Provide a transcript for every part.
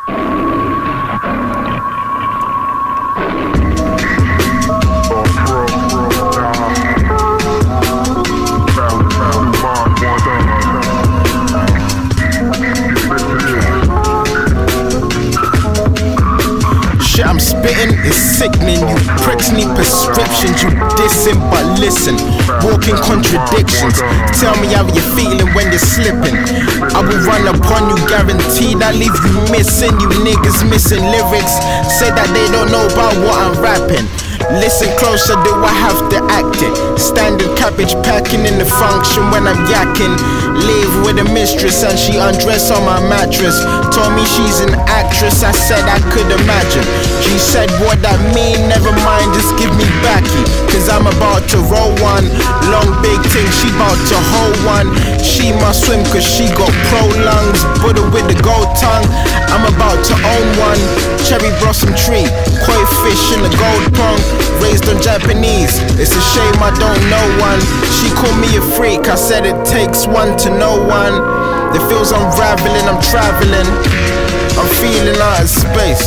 Shit I'm spitting is sickening. You pricks need prescriptions. You dissing, but listen, walking contradictions. Tell me how you're feeling when you're slipping. I will run upon you, guaranteed I leave you missing. You niggas missing lyrics, say that they don't know about what I'm rapping. Listen closer, do I have to act it? Standard cabbage packing in the function when I'm yakking. Live with a mistress and she undressed on my mattress. Told me she's an actress, I said I could imagine. She said what that mean, never mind, just give me backy. Cause I'm about to roll one, long big thing, she about to hold one. She must swim cause she got pro lungs, Buddha with the gold tongue. I'm about to own one, cherry blossom tree, koi fish in the gold pond. Raised on Japanese, it's a shame I don't know one. She called me a freak, I said it takes one to know one. The feels unraveling, I'm traveling, I'm feeling out of space.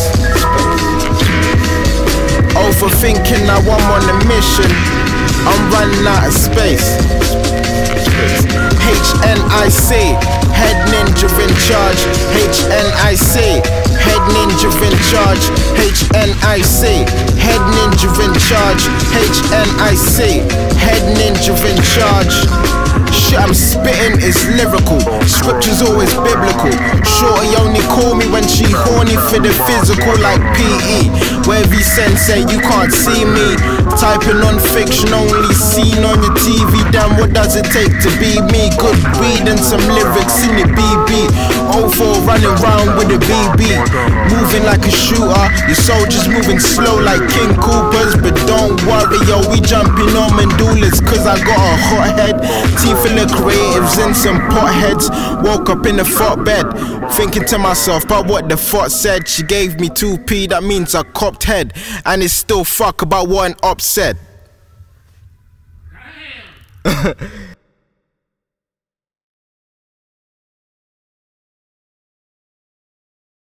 Overthinking, now I'm on a mission, I'm running out of space. HNIC, head ninja in charge. HNIC, head ninja in charge. HNIC, head ninja in charge. HNIC, head ninja in charge. Shit I'm spitting is lyrical, scripture's always biblical. Shorty only call me when she horny for the physical, like PE. Wavy sensei, you can't see me. Typing on fiction, only seen on your TV. Damn, what does it take to be me? Good weed and some lyrics in your BB. 04 running round with a BB, moving like a shooter. Your soldiers moving slow like King Coopers. But don't worry, yo, we jumping on mandulas, cause I got a hot head. Team full of creatives and some potheads. Woke up in a fort bed, thinking to myself about what the fort said. She gave me 2p, that means I copped head. And it's still fuck about what an op said.